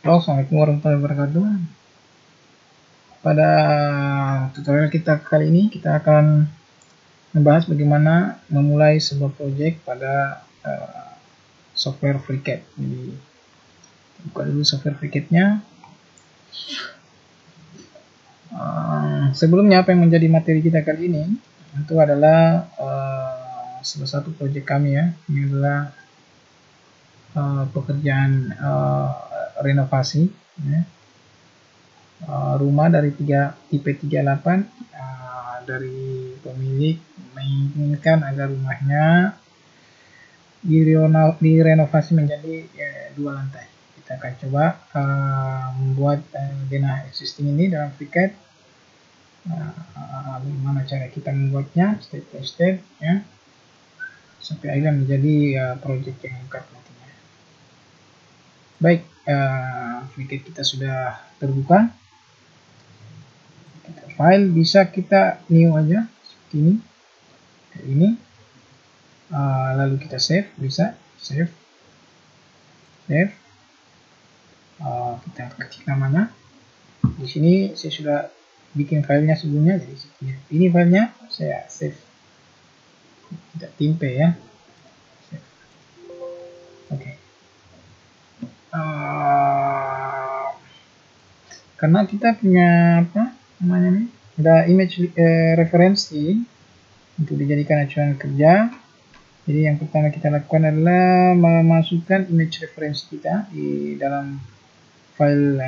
Assalamualaikum warahmatullahi wabarakatuh. Pada tutorial kita kali ini kita akan membahas bagaimana memulai sebuah project pada software FreeCAD. Jadi buka dulu software FreeCAD-nya. Sebelumnya apa yang menjadi materi kita kali ini itu adalah salah satu project kami ya. Ini adalah pekerjaan renovasi ya. Rumah dari tipe 38 dari pemilik menginginkan agar rumahnya direnovasi menjadi 2 lantai. Kita akan coba membuat denah existing ini dalam FreeCAD. Bagaimana cara kita membuatnya step by step ya, sampai akhirnya menjadi project yang lengkap nantinya. Baik, FreeCAD kita sudah terbuka. File bisa kita new aja seperti ini, lalu kita save, bisa save, kita ketik namanya. Di sini saya sudah bikin filenya sebelumnya, jadi ini filenya saya save, kita timpe ya, save. Oke. Karena kita punya apa namanya nih, ada image referensi untuk dijadikan acuan kerja. Jadi yang pertama kita lakukan adalah memasukkan image referensi kita di dalam file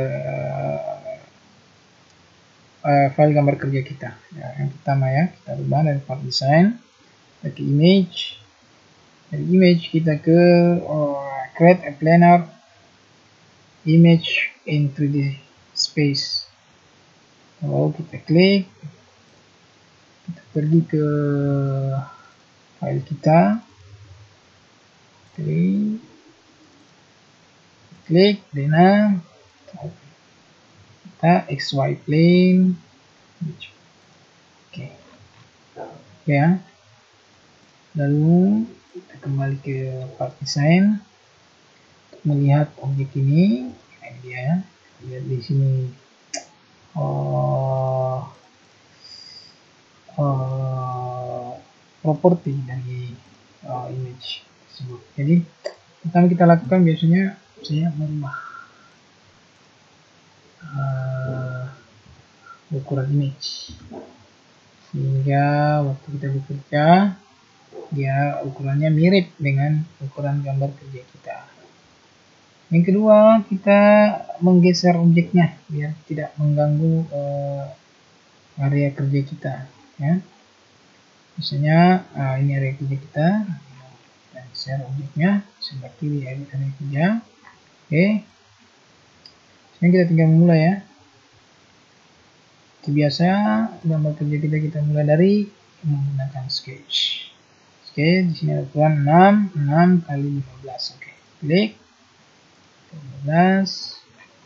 file gambar kerja kita ya. Yang pertama ya, kita ubah dari part design ke image, dari image kita ke create a planar image in 3D space. Lalu kita klik, kita pergi ke file kita, klik denah, kita XY plane, oke ya. Lalu kita kembali ke part design untuk melihat objek ini. Ini dia ya, lihat di sini properti dari image tersebut. Jadi pertama kita lakukan biasanya saya merubah ukuran image sehingga waktu kita bekerja dia ukurannya mirip dengan ukuran gambar kerja kita. Yang kedua, kita menggeser objeknya biar tidak mengganggu area kerja kita ya. Misalnya ini area kerja kita, kita geser objeknya sebelah kiri area kerja. Oke, sekarang kita tinggal memulai ya. Seperti biasa gambar kerja kita mulai dari menggunakan sketch. Oke, di sini ada ukuran 6 kali 15. Oke, klik 15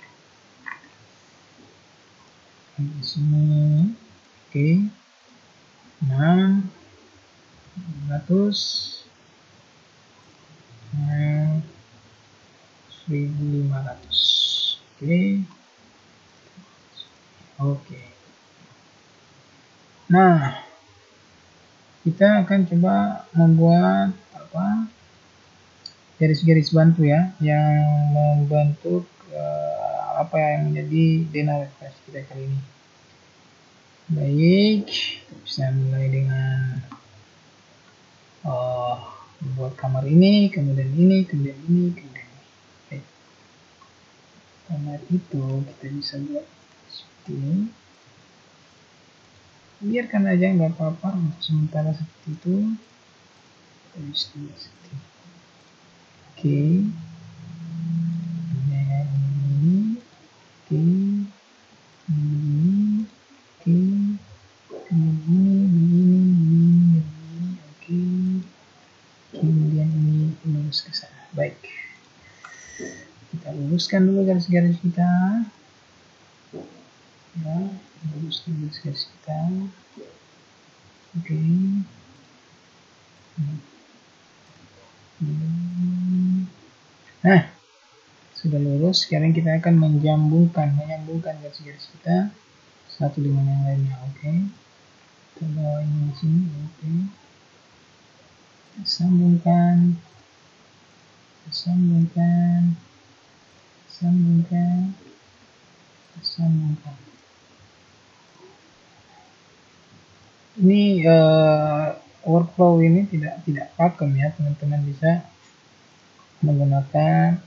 di sini. Oke, 6 1500 1500. Oke. Nah, kita akan coba membuat apa, garis-garis bantu ya, yang membentuk apa yang menjadi denah referensi kita kali ini. Baik, kita bisa mulai dengan membuat kamar ini, kemudian ini, kemudian ini, kemudian ini. Baik. Kamar itu kita bisa buat seperti ini. Biarkan aja, nggak apa-apa untuk sementara seperti itu. Kita bisa buat seperti ini. Oke. Kemudian ini, oke. Ini, oke. Kemudian ini, oke. Kemudian ini lurus ke sana. Baik, kita luruskan dulu garis-garis kita ya, luruskan garis-garis kita. Oke. Nah, Sudah lurus. Sekarang kita akan menyambungkan garis-garis kita satu dengan yang lainnya. Oke. Kita bawa ini di sini. Oke. Sambungkan. Ini workflow ini tidak pakem ya, teman-teman bisa menggunakan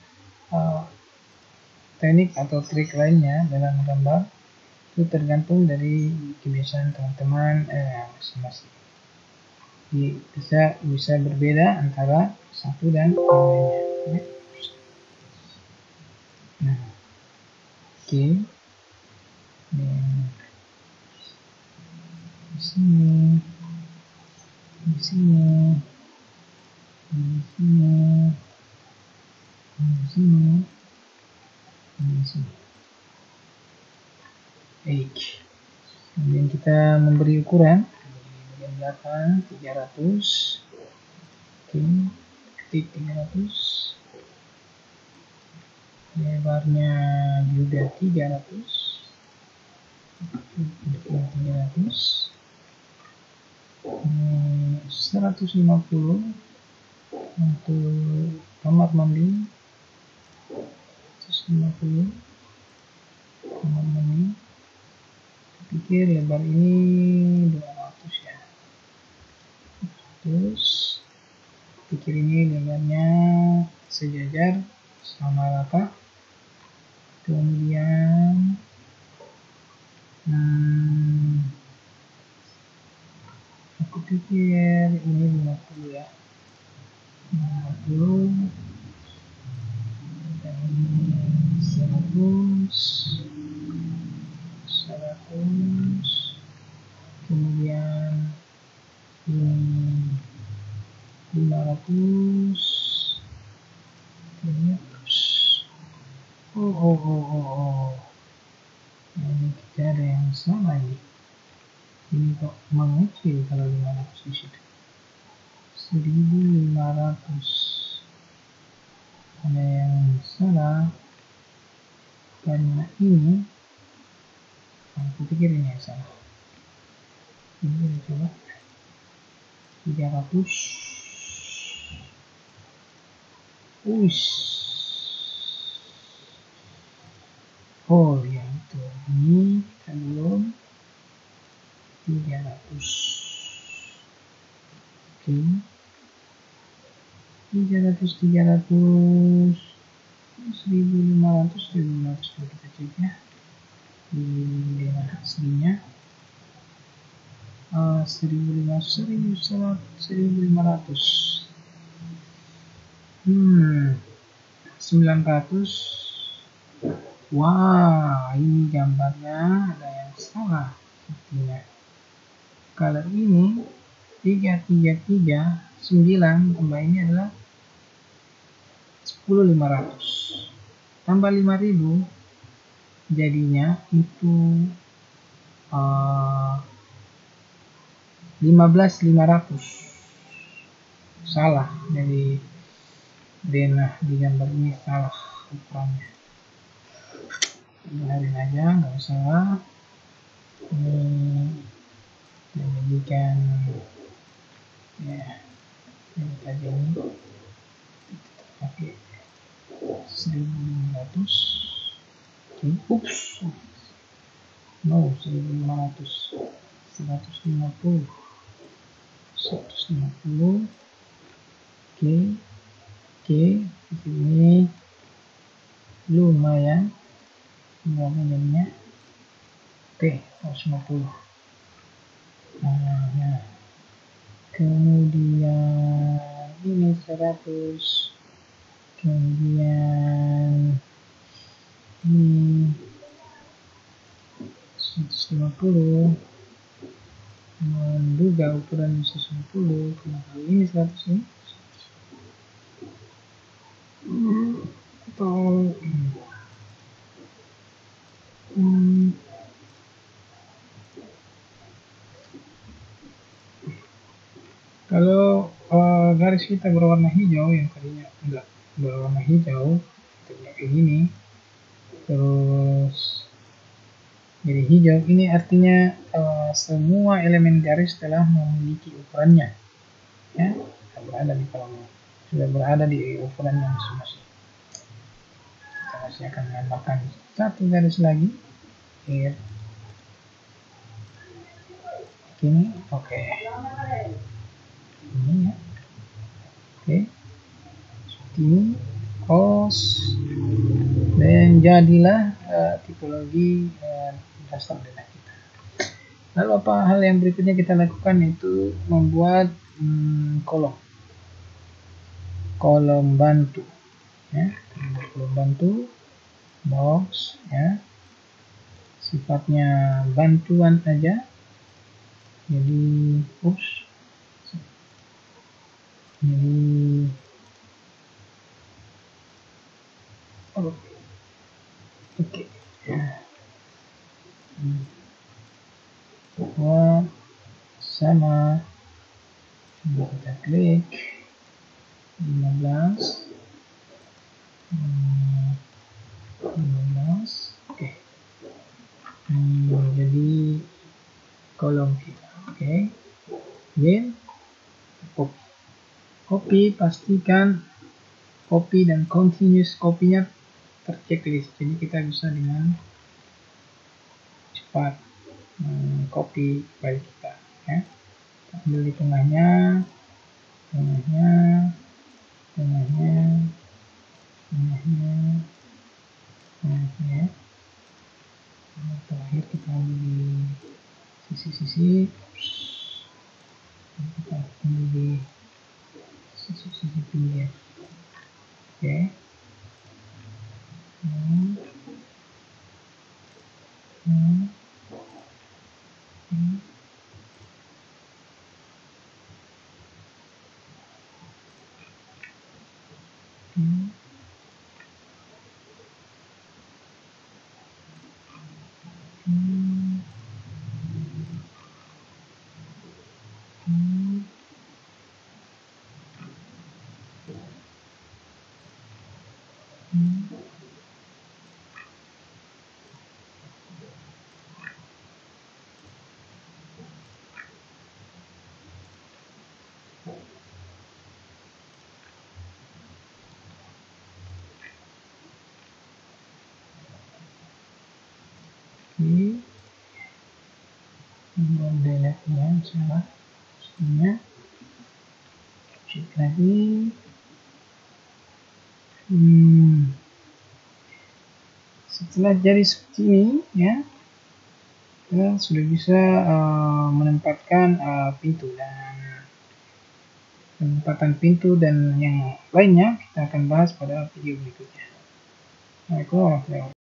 teknik atau trik lainnya dalam gambar. Itu tergantung dari kebiasaan teman-teman masing-masing. Bisa berbeda antara satu dan yang lainnya. Nah, oke. Di sini, H. Kemudian kita memberi ukuran di bagian belakang 300. Oke, ketik 300. Lebarnya juga 300. 150 untuk kamar mandi. 150 kamar mandi. Pikir lebar ini 200 ya. Terus pikir ini lebarnya sejajar sama rata. Kemudian aku pikir ini 50 ya. 50 dan ini 100. Kemudian ini 500. Oh. Ini kita ada yang salah ini. Ini kok mengecil kalau 500 di situ. 1500. Ada yang salah karena ini. Aku pikir ini yang salah. Ini kita coba 300. Oh ya itu. Ini kita belum 300. Oke. 300. 1500 kita cek ya. Di daerah aslinya 1500. 900. Wah, ini gambarnya ada yang salah sepertinya. Kalau ini 339 tambah ini adalah 10.500 tambah 5.000 jadinya itu 15.500. Salah dari denah di gambar ini, salah ukurannya. Biarin aja, nggak usah. Ini menjadikan ya ini tadi ini kita pakai 1.500. Ups, no, 1.500. 150. Oke, di sini lumayan jadinya. Oke, 150. Nah, kemudian ini 100. Kemudian ini 150. Menduga ukuran 150. Kenapa ini 100 ini? Atau kalau garis kita berwarna hijau, yang tadinya enggak berwarna hijau, bentuknya kayak gini, terus jadi hijau, ini artinya semua elemen garis telah memiliki ukurannya, ya, berada di kolom, sudah berada di ukuran yang masing-masing. Kita masih akan menambahkan satu garis lagi, here, ini, oke, ini ya, oke, seperti ini, cos, dan jadilah tipologi dasar data kita. Lalu apa hal yang berikutnya kita lakukan, itu membuat kolom bantu, ya, kolom bantu box, ya, sifatnya bantuan aja, jadi oke, buat sama, kita klik 15, oke, jadi kolom kita, oke, then copy, pastikan copy dan continuous copy-nya terchecklist, jadi kita bisa dengan cepat copy file kita, ya. Ambil di tengahnya, terakhir kita ambil di sisi-sisi, kita ambil di sisi-sisi pinggir, oke. Delete-nya salah, cek lagi, setelah jadi seperti ini, ya, kita sudah bisa menempatkan pintu, dan penempatan pintu dan yang lainnya kita akan bahas pada video berikutnya. Assalamualaikum warahmatullahi wabarakatuh.